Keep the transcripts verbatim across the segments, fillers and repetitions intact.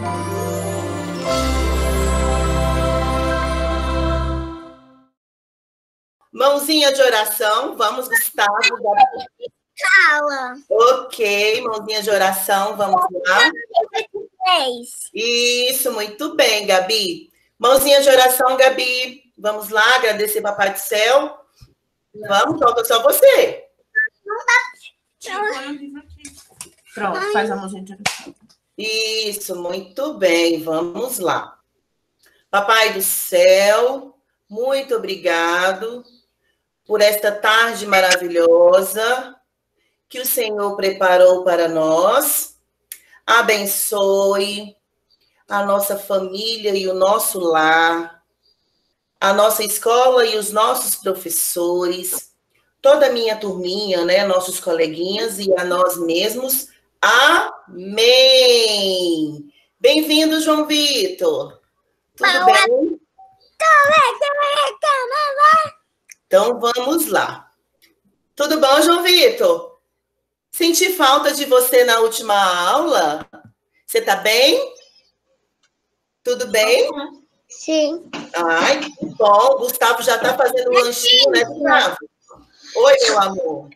Mãozinha de oração, vamos, Gustavo. Fala. Ok, mãozinha de oração, vamos lá. Isso, muito bem, Gabi. Mãozinha de oração, Gabi. Vamos lá, agradecer Papai do Céu. Vamos, toca só você. Pronto, faz a mãozinha de oração. Isso, muito bem, vamos lá. Papai do Céu, muito obrigado por esta tarde maravilhosa que o Senhor preparou para nós. Abençoe a nossa família e o nosso lar, a nossa escola e os nossos professores, toda a minha turminha, né, nossos coleguinhas e a nós mesmos. Amém! Bem-vindo, João Vitor. Tudo bem? Então, vamos lá. Tudo bom, João Vitor? Senti falta de você na última aula. Você tá bem? Tudo bem? Sim. Ai, que bom. O Gustavo já tá fazendo um lanchinho, né, Gustavo? Oi, meu amor.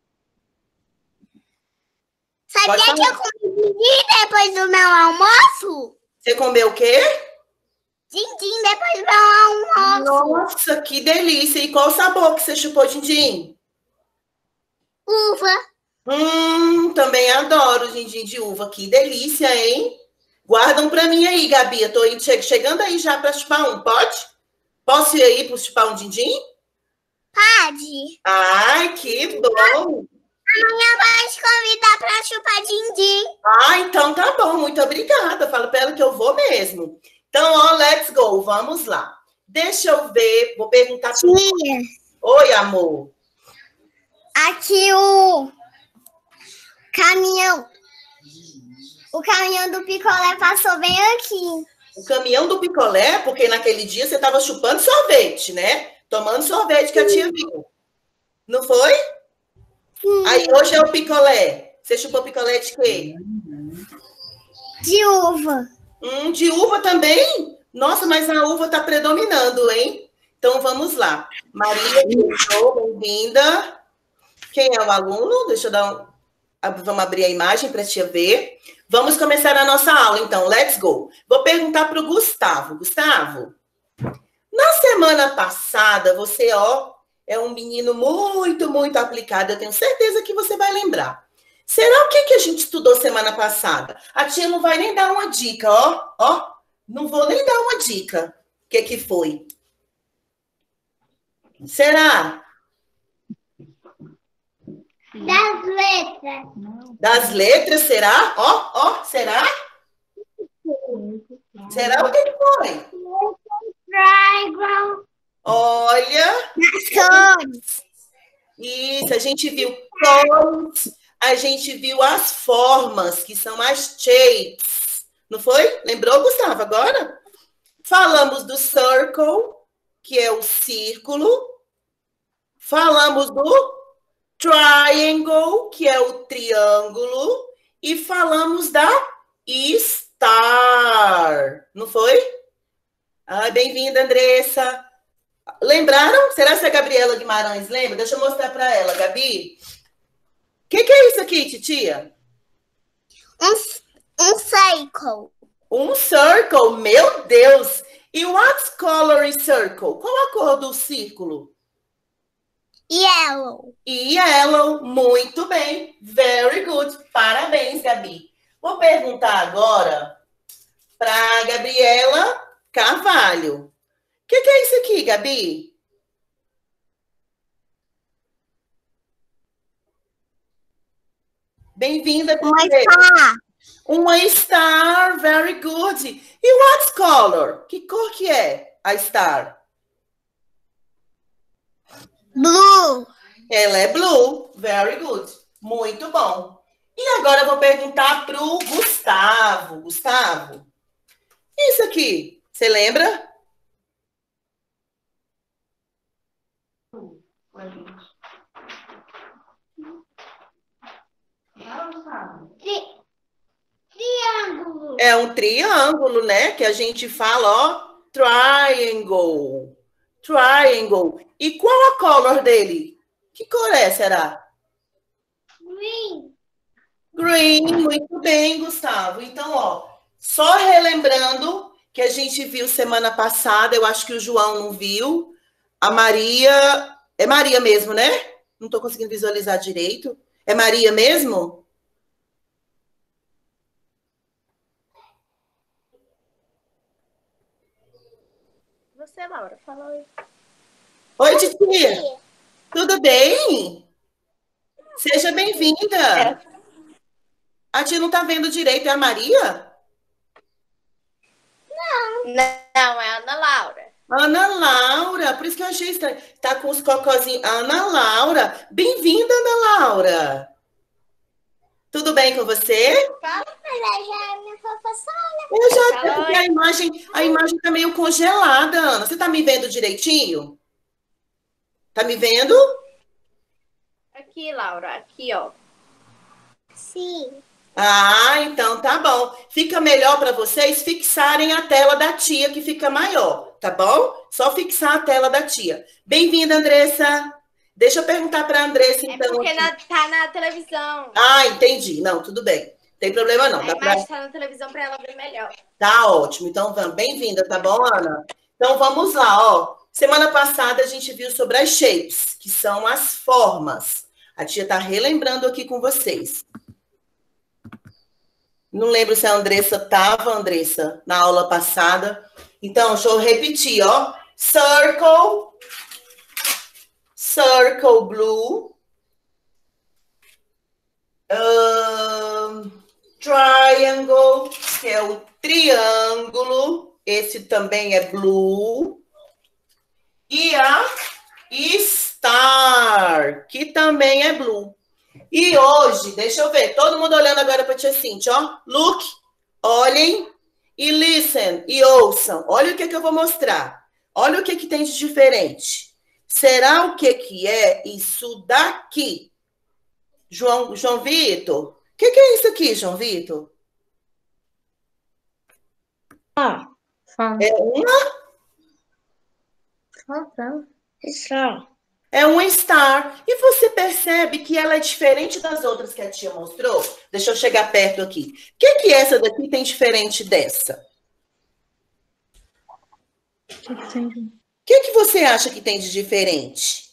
Sabia que eu comi depois do meu almoço? Você comeu o quê? Din-din depois do meu almoço. Nossa, que delícia. E qual o sabor que você chupou, din-din? Uva. Hum, também adoro din-din de uva. Que delícia, hein? Guarda um pra mim aí, Gabi. Eu tô indo, chegando aí já para chupar um, pode? Posso ir aí para chupar um din-din? Pode. Ai, que bom. Amanhã vai te convidar para chupar din-din. Ah, então tá bom. Muito obrigada. Falo para ela que eu vou mesmo. Então, ó, let's go. Vamos lá. Deixa eu ver. Vou perguntar para Tia. Oi, amor. Aqui o caminhão. O caminhão do picolé passou bem aqui. O caminhão do picolé, porque naquele dia você estava chupando sorvete, né? Tomando sorvete que a tia viu. Não foi? Sim. Aí hoje é o picolé. Você chupou picolé de quê? De uva. Hum, de uva também? Nossa, mas a uva está predominando, hein? Então vamos lá. Maria, bem-vinda. Quem é o aluno? Deixa eu dar um. Vamos abrir a imagem para a tia ver. Vamos começar a nossa aula, então. Let's go. Vou perguntar para o Gustavo. Gustavo, na semana passada, você, ó, é um menino muito, muito aplicado. Eu tenho certeza que você vai lembrar. Será o que, que a gente estudou semana passada? A tia não vai nem dar uma dica, ó. Ó, não vou nem dar uma dica. O que, que foi? Será? Das letras. Das letras, será? Ó, ó, será? Será o que, que foi? Triangle. Olha. Cores. Isso, a gente viu cores, a gente viu as formas, que são as shapes. Não foi? Lembrou, Gustavo, agora? Falamos do circle, que é o círculo. Falamos do triangle, que é o triângulo. E falamos da star. Não foi? Ah, bem-vinda, Andressa. Lembraram? Será que a Gabriela Guimarães lembra? Deixa eu mostrar para ela, Gabi. O que, que é isso aqui, titia? Um, um circle. Um circle, meu Deus! E what color is circle? Qual a cor do círculo? Yellow. Yellow, muito bem. Very good. Parabéns, Gabi. Vou perguntar agora para a Gabriela Carvalho. O que, que é isso aqui, Gabi? Bem-vinda. Uma star. Uma star, very good. E what color? Que cor que é a star? Blue. Ela é blue, very good. Muito bom. E agora eu vou perguntar para o Gustavo. Gustavo, isso aqui, você lembra? Tri... Triângulo. É um triângulo, né? Que a gente fala, ó, triangle. Triangle. E qual a cor dele? Que cor é, será? Green. Green, muito bem, Gustavo. Então, ó, só relembrando que a gente viu semana passada, eu acho que o João não viu, a Maria, é Maria mesmo, né? Não estou conseguindo visualizar direito. É Maria mesmo? Você, Laura, fala aí. Oi, titia. Tudo bem? Seja bem-vinda. É. A tia não está vendo direito, é a Maria? Não, não, é a Ana Laura. Ana Laura, por isso que eu achei estranho. Tá com os cocozinhos. Ana Laura, bem-vinda, Ana Laura. Tudo bem com você? Fala, mas já é minha professora. Eu já Fala, porque a imagem, a imagem tá meio congelada, Ana. Você tá me vendo direitinho? Tá me vendo? Aqui, Laura, aqui, ó. Sim. Ah, então tá bom. Fica melhor para vocês fixarem a tela da tia, que fica maior, tá bom? Só fixar a tela da tia. Bem-vinda, Andressa. Deixa eu perguntar para a Andressa, É então. porque na, tá na televisão. Ah, entendi. Não, tudo bem. Não tem problema não. A Dá pra... imagem tá na televisão para ela ver melhor. Tá ótimo. Então, vamos. Bem-vinda, tá bom, Ana? Então, vamos lá, ó. Semana passada a gente viu sobre as shapes, que são as formas. A tia tá relembrando aqui com vocês. Não lembro se a Andressa estava, Andressa, na aula passada. Então, deixa eu repetir, ó. Circle, circle blue, um, triangle, que é o triângulo, esse também é blue, e a star, que também é blue. E hoje, deixa eu ver, todo mundo olhando agora para a tia Cintia, ó. Look, olhem e listen, e ouçam. Olha o que, que eu vou mostrar. Olha o que, que tem de diferente. Será o que, que é isso daqui? João, João Vitor? O que, que é isso aqui, João Vitor? Ah, fala. É uma... Fala. Isso. É um star. E você percebe que ela é diferente das outras que a tia mostrou? Deixa eu chegar perto aqui. O que, que essa daqui tem diferente dessa? O que tem? O que, que você acha que tem de diferente?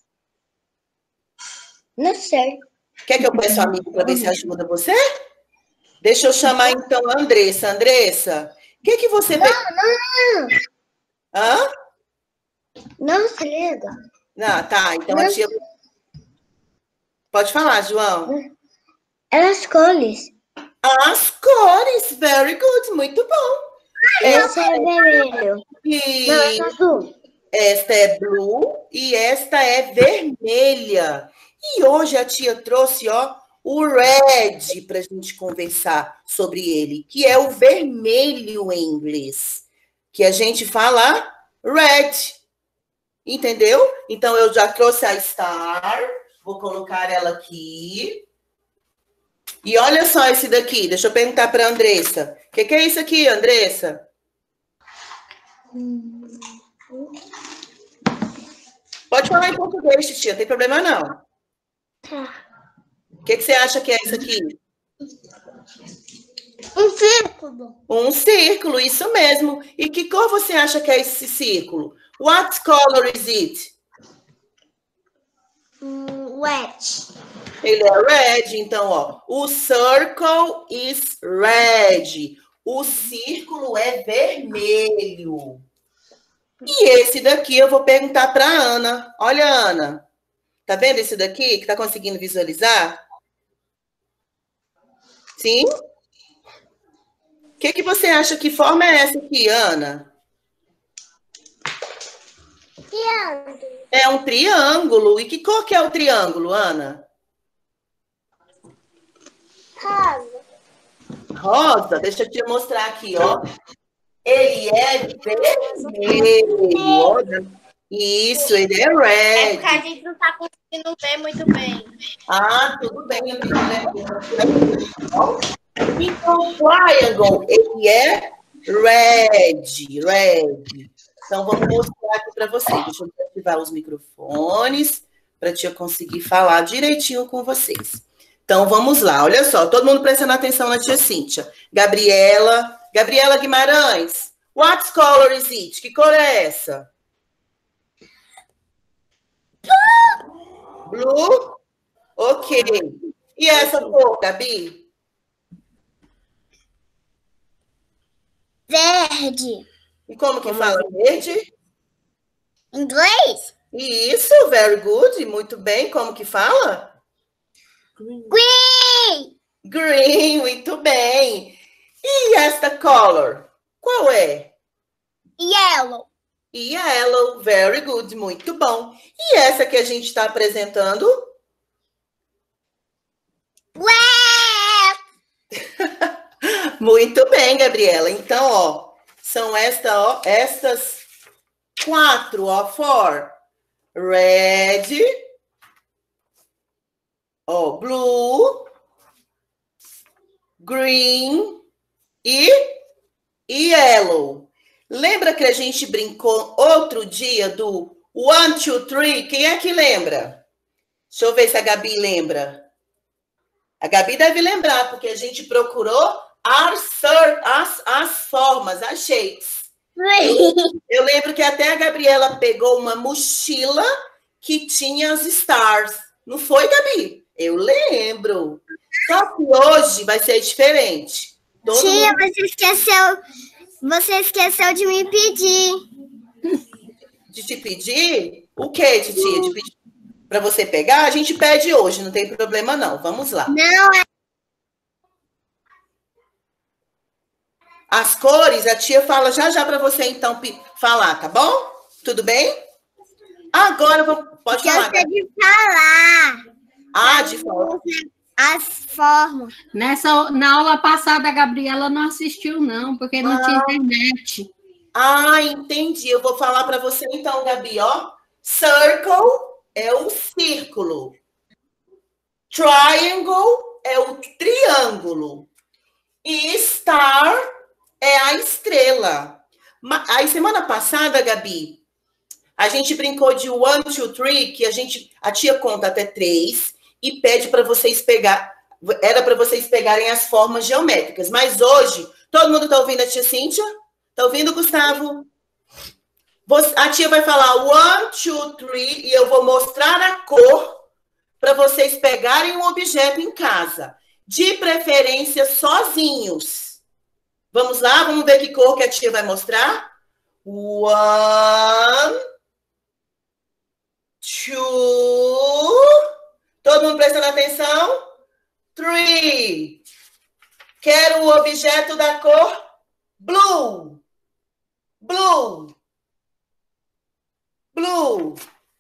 Não sei. Quer que eu peça um amigo para ver se ajuda você? Deixa eu chamar, então, a Andressa. Andressa, o que, que você... Não, não, não. Hã? Não se liga. Ah, tá. Então a tia... Pode falar, João. As cores. As cores. Very good. Muito bom. Esse é vermelho. E... Não, esse é azul. Esta é blue e esta é vermelha. E hoje a tia trouxe, ó, o red para a gente conversar sobre ele, que é o vermelho em inglês, que a gente fala red. Entendeu? Então, eu já trouxe a star. Vou colocar ela aqui. E olha só esse daqui. Deixa eu perguntar para a Andressa. O que, que é isso aqui, Andressa? Pode falar em português, titia. Não tem problema, não. Tá. O que, que você acha que é isso aqui? Um círculo. Um círculo, isso mesmo. E que cor você acha que é esse círculo? What color is it? Um wet. Ele é red, então, ó. O circle is red. O círculo é vermelho. E esse daqui eu vou perguntar para a Ana. Olha, Ana. Tá vendo esse daqui que tá conseguindo visualizar? Sim? O que, que você acha? Que forma é essa aqui, Ana? Triângulo. É um triângulo. E que cor que é o triângulo, Ana? Rosa. Rosa. Deixa eu te mostrar aqui, ó. Ele é vermelho. Olha. Isso, ele é É red. porque a gente não tá conseguindo ver muito bem. Ah, tudo bem. Eu tenho que ler. Então, triangle, ele é red, red. Então, vamos mostrar aqui para vocês. Deixa eu ativar os microfones para eu conseguir falar direitinho com vocês. Então, vamos lá. Olha só, todo mundo prestando atenção na tia Cíntia. Gabriela, Gabriela Guimarães. What color is it? Que cor é essa? Blue? Ok. E essa cor, Gabi? Verde. E como que fala verde? Inglês? Isso, very good. Muito bem. Como que fala? Green. Green, muito bem. E esta color? Qual é? Yellow. Yellow, very good, muito bom. E essa que a gente está apresentando? Black. Muito bem, Gabriela. Então, ó, são esta, ó, estas quatro, ó, four. Red, ó, blue, green e yellow. Lembra que a gente brincou outro dia do one, two, three? Quem é que lembra? Deixa eu ver se a Gabi lembra. A Gabi deve lembrar, porque a gente procurou as, as, as formas, as shapes. Eu, eu lembro que até a Gabriela pegou uma mochila que tinha as stars. Não foi, Gabi? Eu lembro. Só que hoje vai ser diferente. Todo Tia, mundo... você esqueceu, você esqueceu de me pedir. De te pedir? O quê, titia? De pedir para você pegar? A gente pede hoje, não tem problema não. Vamos lá. Não, é... As cores, a tia fala já já para você, então, falar, tá bom? Tudo bem? Agora, eu vou... pode eu falar. sei de falar. Ah, de falar. As formas. Nessa, na aula passada, a Gabriela não assistiu, não, porque não ah. tinha internet. Ah, entendi. Eu vou falar para você, então, Gabi, ó. Circle é o círculo. Triangle é o triângulo. E star é a estrela. Aí, semana passada, Gabi, a gente brincou de one, two, three, que a gente, a tia conta até três e pede para vocês pegar, era para vocês pegarem as formas geométricas. Mas hoje, todo mundo está ouvindo a tia Cíntia? Está ouvindo, Gustavo? A tia vai falar one, two, three e eu vou mostrar a cor para vocês pegarem um objeto em casa. De preferência, sozinhos. Vamos lá? Vamos ver que cor que a tia vai mostrar? One, two. Todo mundo prestando atenção? Three. Quero o objeto da cor blue. Blue. Blue.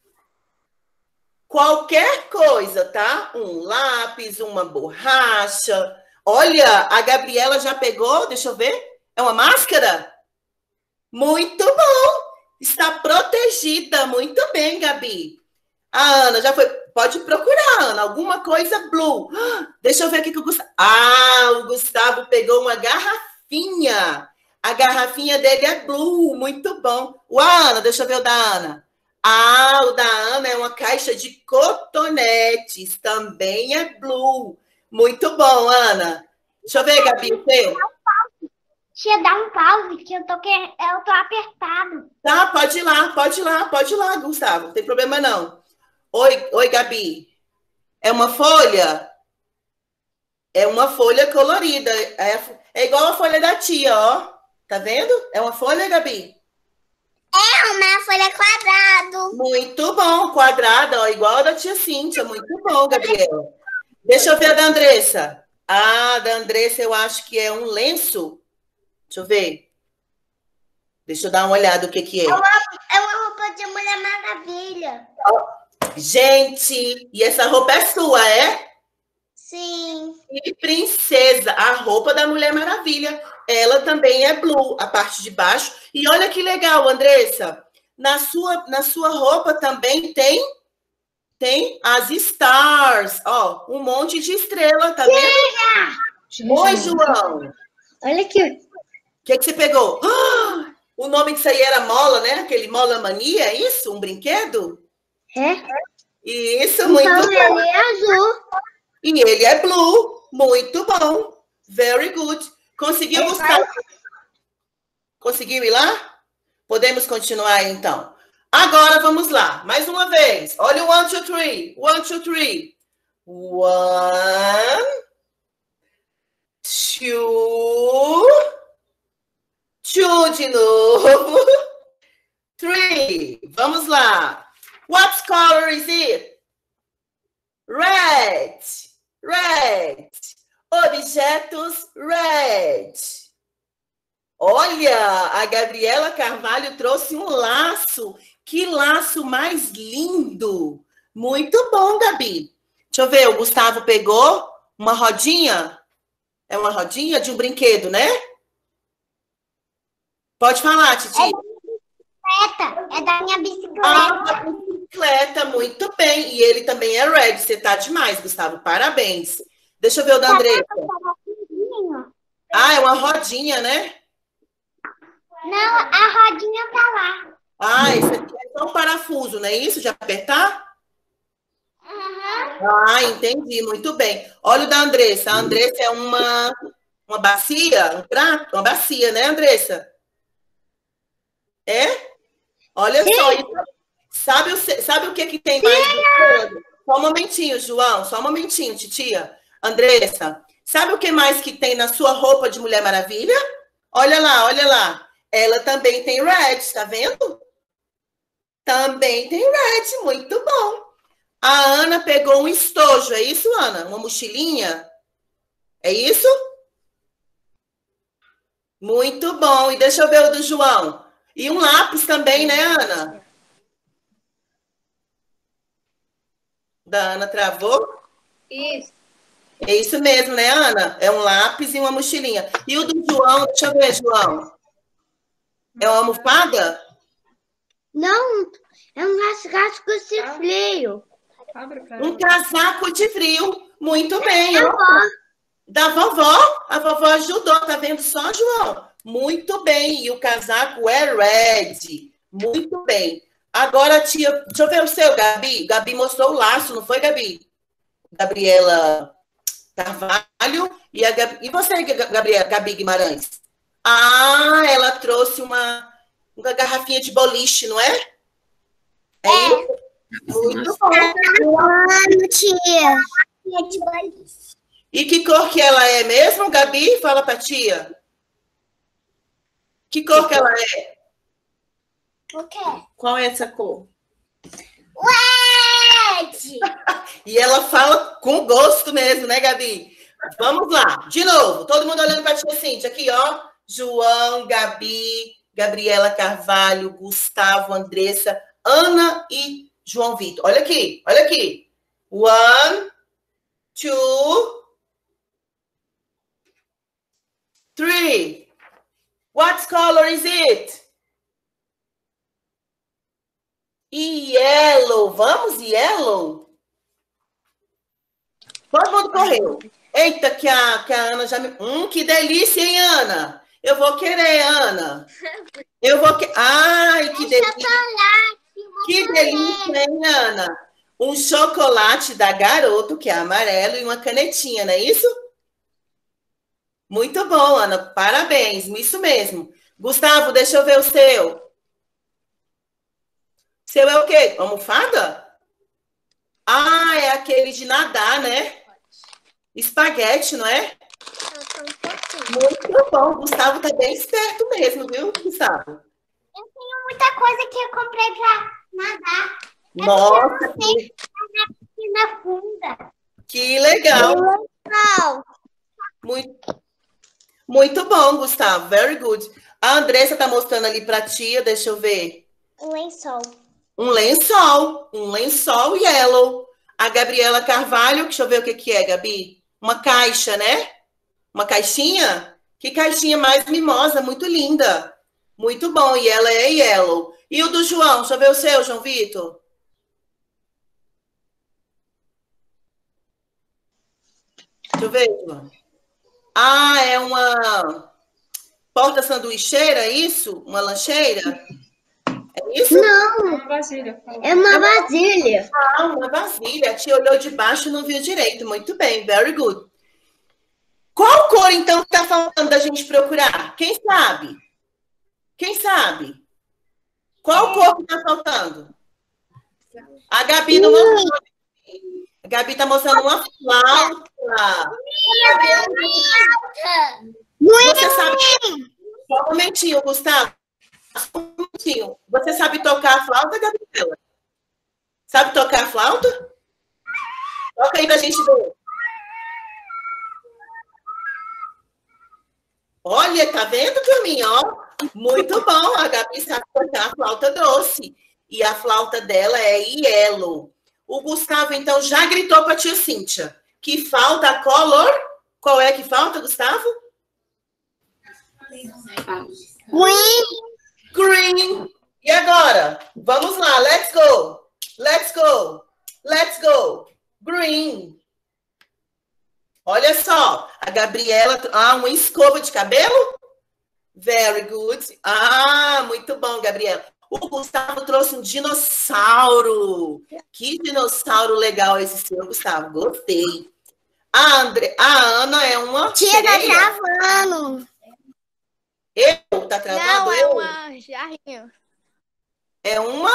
Qualquer coisa, tá? Um lápis, uma borracha. Olha, a Gabriela já pegou, deixa eu ver. É uma máscara? Muito bom. Está protegida. Muito bem, Gabi. A Ana já foi. Pode procurar, Ana. Alguma coisa blue. Deixa eu ver aqui que o Gustavo... Ah, o Gustavo pegou uma garrafinha. A garrafinha dele é blue. Muito bom. O Ana, deixa eu ver o da Ana. Ah, o da Ana é uma caixa de cotonetes. Também é blue. Muito bom, Ana. Deixa eu ver, Gabi, o seu. Tia, dá um pause, que eu tô, que... eu tô apertado. Tá, pode ir lá, pode ir lá, pode ir lá, Gustavo. Não tem problema, não. Oi, oi, Gabi. É uma folha? É uma folha colorida. É, é igual a folha da tia, ó. Tá vendo? É uma folha, Gabi? É uma folha quadrada. Muito bom, quadrada, ó, igual a da tia Cíntia. Muito bom, Gabriela. Deixa eu ver a da Andressa. Ah, da Andressa eu acho que é um lenço. Deixa eu ver. Deixa eu dar uma olhada o que que é. É uma, é uma roupa de Mulher Maravilha. Gente, e essa roupa é sua, é? Sim. E princesa, a roupa da Mulher Maravilha. Ela também é blue, a parte de baixo. E olha que legal, Andressa. Na sua, na sua roupa também tem, tem as stars. Ó, um monte de estrela, tá vendo? Oi, João. Olha aqui. O que, que você pegou? Ah, o nome disso aí era Mola, né? Aquele Mola Mania, é isso? Um brinquedo? É? Isso, muito Então bom. ele é azul. E ele é blue. Muito bom. Very good. Conseguiu buscar? Conseguiu ir lá? Podemos continuar, então. Agora, vamos lá. Mais uma vez. Olha o one, two, three. One, two, three. One, two, two de novo. Three. Vamos lá. What color is it? Red. Red. Objetos red. Olha, a Gabriela Carvalho trouxe um laço. Que laço mais lindo. Muito bom, Gabi. Deixa eu ver, o Gustavo pegou uma rodinha. É uma rodinha de um brinquedo, né? Pode falar, Titi. É da minha bicicleta. Ah, da bicicleta, muito bem. E ele também é red. Você tá demais, Gustavo. Parabéns. Deixa eu ver o da Andressa. Ah, é uma rodinha, né? Não, a rodinha tá lá. Ah, esse aqui é só um parafuso, não é isso? De apertar? Uhum. Ah, entendi. Muito bem. Olha o da Andressa. A Andressa é uma, uma bacia, um prato, uma bacia, né, Andressa? É? Olha Sim. só. Sabe o, sabe o que, que tem mais? Sim. Só um momentinho, João. Só um momentinho, titia. Andressa, sabe o que mais que tem na sua roupa de Mulher Maravilha? Olha lá, olha lá. Ela também tem red, tá vendo? Também tem red, muito bom. A Ana pegou um estojo, é isso, Ana? Uma mochilinha? É isso? Muito bom. E deixa eu ver o do João. E um lápis também, né, Ana? Da Ana travou? Isso. É isso mesmo, né, Ana? É um lápis e uma mochilinha. E o do João, deixa eu ver, João. É uma almofada? Não, é um rasgasco de frio. Um casaco de frio. Muito bem. Ó. Da vovó. A vovó ajudou, tá vendo só, João? Muito bem. E o casaco é red. Muito bem. Agora, tia, deixa eu ver o seu, Gabi. Gabi mostrou o laço, não foi, Gabi? Gabriela Carvalho. E, a Gabi... e você, Gabriela, Gabi Guimarães? Ah, ela trouxe uma, uma garrafinha de boliche, não é? É, é. Isso? Muito bom. Ano, tia. De boliche. E que cor que ela é mesmo, Gabi? Fala pra tia. Que cor que ela é? O quê? Qual é essa cor? Red! E ela fala com gosto mesmo, né, Gabi? Vamos lá. De novo. Todo mundo olhando pra tia Cíntia. Aqui, ó. João, Gabi, Gabriela Carvalho, Gustavo, Andressa, Ana e João Vitor. Olha aqui, olha aqui. One, two, three. What color is it? Yellow. Vamos, yellow? Todo mundo correu. Eita, que a, que a Ana já me... Hum, que delícia, hein, Ana? Eu vou querer, Ana. Eu vou que... Ai, que delícia. Chocolate. Que delícia, hein, Ana? Um chocolate da Garoto, que é amarelo, e uma canetinha, não é isso? Muito bom, Ana. Parabéns. Isso mesmo. Gustavo, deixa eu ver o seu. Seu é o quê? Almofada? Ah, é aquele de nadar, né? Espaguete, não é? Muito bom. Gustavo tá bem esperto mesmo, viu, Gustavo? Eu tenho muita coisa que eu comprei pra nadar. Nossa, eu que... na piscina funda. Que legal. Legal. Muito, muito bom, Gustavo. Very good. A Andressa tá mostrando ali pra tia, deixa eu ver. Um lençol. Um lençol. Um lençol yellow. A Gabriela Carvalho, deixa eu ver o que que é, Gabi. Uma caixa, né? Uma caixinha? Que caixinha mais mimosa, muito linda. Muito bom, e ela é yellow. E o do João? Deixa eu ver o seu, João Vitor. Deixa eu ver, João. Ah, é uma porta-sanduicheira, isso? Uma lancheira? É isso? Não, Uma vasilha. fala. é uma vasilha. Ah, uma vasilha. A tia olhou de baixo e não viu direito. Muito bem, very good. Qual cor, então, está faltando da gente procurar? Quem sabe? Quem sabe? Qual cor que está faltando? A Gabi não mostrou. A Gabi está mostrando uma flauta. Você sabe... Só um momentinho, Gustavo. Só um momentinho. Você sabe tocar a flauta, Gabriela? Sabe tocar a flauta? Toca aí pra gente ver. Olha, tá vendo, turminha? Ó, muito bom. A Gabi sabe tocar a flauta doce. E a flauta dela é yellow. O Gustavo, então, já gritou pra tia Cíntia que falta a color. Qual é que falta, Gustavo? Green. Green. E agora? Vamos lá, let's go. Let's go. Let's go. Green. Olha só, a Gabriela... Ah, uma escova de cabelo? Very good. Ah, muito bom, Gabriela. O Gustavo trouxe um dinossauro. Que dinossauro legal esse seu, Gustavo. Gostei. A, Andre... a Ana é uma Tia tá sereia. travando. Eu? Tá travando? Não, é Eu? uma jarrinha. É uma...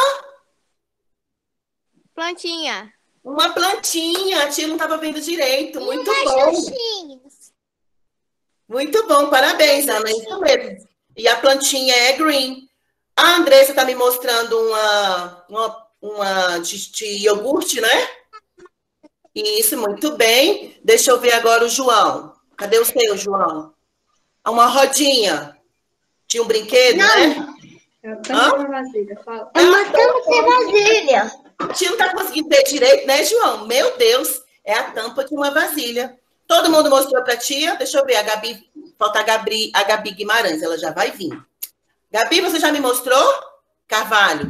Plantinha. Uma plantinha. A tia não estava vendo direito. Muito Uma bom. xuxinha. Muito bom. Parabéns, Ana. Isso mesmo. E a plantinha é green. A Andressa está me mostrando uma, uma, uma de, de iogurte, né? Isso, muito bem. Deixa eu ver agora o João. Cadê o seu, João? Uma rodinha. Tinha um brinquedo, Não. né? É a tampa da vasilha. Fala. É uma tampa de vasilha. A tia não está conseguindo ver direito, né, João? Meu Deus, é a tampa de uma vasilha. Todo mundo mostrou para a tia? Deixa eu ver, a Gabi, falta a Gabi, a Gabi Guimarães, ela já vai vir. Gabi, você já me mostrou? Carvalho?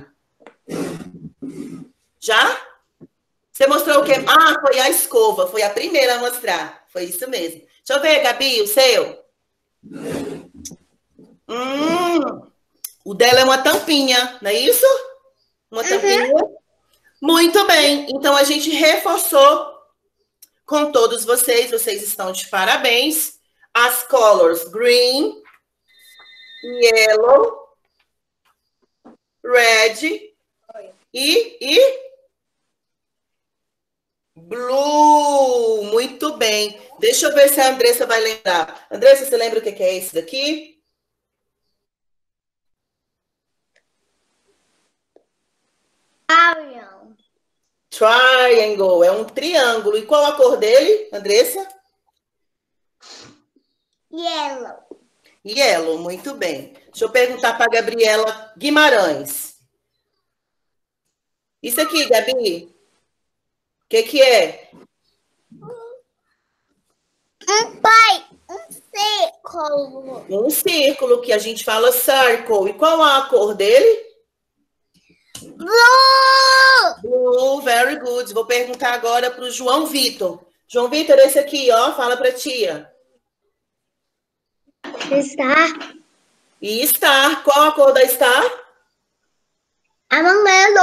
Já? Você mostrou o quê? Ah, foi a escova, foi a primeira a mostrar. Foi isso mesmo. Deixa eu ver, Gabi, o seu. Hum, o dela é uma tampinha, não é isso? Uma tampinha. Uhum. Muito bem, então a gente reforçou com todos vocês, vocês estão de parabéns. As colors green, yellow, red e, e blue. Muito bem. Deixa eu ver se a Andressa vai lembrar. Andressa, você lembra o que é esse daqui? Triangle, é um triângulo. E qual a cor dele, Andressa? Yellow. Yellow, muito bem. Deixa eu perguntar para a Gabriela Guimarães. Isso aqui, Gabi, o que, que é? Um pai, um círculo. Um círculo, que a gente fala circle. E qual a cor dele? Blue. Blue, very good. Vou perguntar agora para o João Vitor. João Vitor, esse aqui, ó, fala para a tia. Star. E star, qual a cor da star? Amarelo.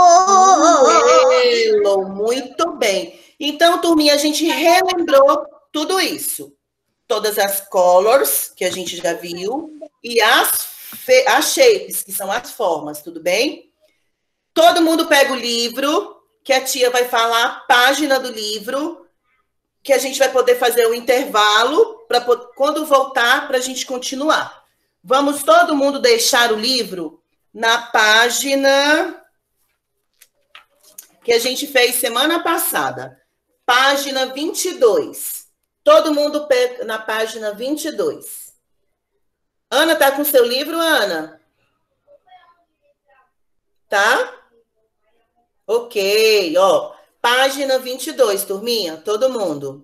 Amarelo, muito bem. Então, turminha, a gente relembrou tudo isso. Todas as colors, que a gente já viu, e as, as shapes, que são as formas, tudo bem? Todo mundo pega o livro, que a tia vai falar a página do livro, que a gente vai poder fazer o intervalo, para quando voltar, para a gente continuar. Vamos todo mundo deixar o livro na página que a gente fez semana passada. Página vinte e dois. Todo mundo pega na página vinte e dois. Ana, tá com seu livro, Ana? Tá? Ok, ó. Página vinte e dois, turminha, todo mundo.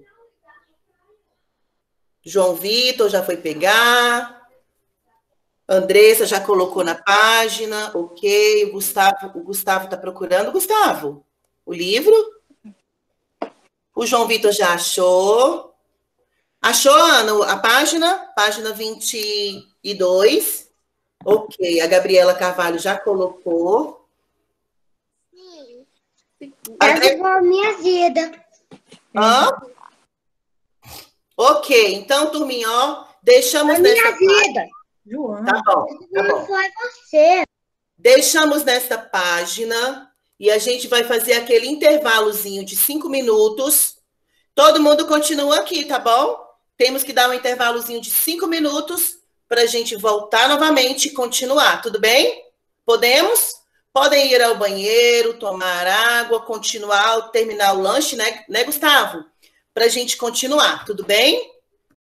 João Vitor já foi pegar. Andressa já colocou na página. Ok, o Gustavo, o Gustavo tá procurando. Gustavo, o livro? O João Vitor já achou. Achou, Ana, a página? Página vinte e dois. Ok, a Gabriela Carvalho já colocou. Sim. A Essa Gre- foi a minha vida. Hã? Ok, então, turminha, ó, deixamos A minha nessa página. vida. Joana. Tá bom, tá Não bom. foi você. Deixamos nesta página e a gente vai fazer aquele intervalozinho de cinco minutos. Todo mundo continua aqui, tá bom? Temos que dar um intervalozinho de cinco minutos para a gente voltar novamente e continuar, tudo bem? Podemos? Podem ir ao banheiro, tomar água, continuar, terminar o lanche, né, né Gustavo? Para a gente continuar, tudo bem?